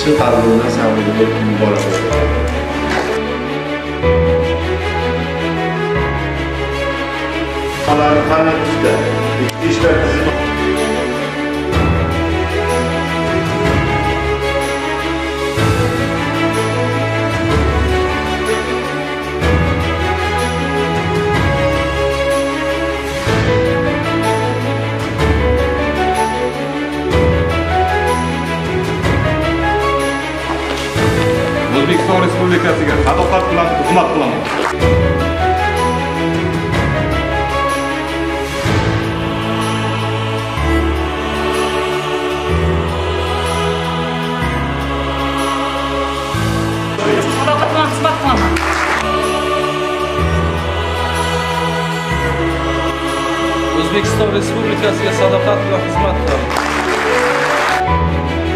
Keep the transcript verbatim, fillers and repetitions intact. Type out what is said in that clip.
chin qalbimdan samimiy muborak bo'lsin. Ularni qanday tuzda ichki ishlar tizimi O'zbekiston Respublikasiga sadoqat bilan xizmat qilaman. Sadoqat bilan xizmat qilaman. O'zbekiston Respublikasiga sadoqat bilan xizmat qilaman.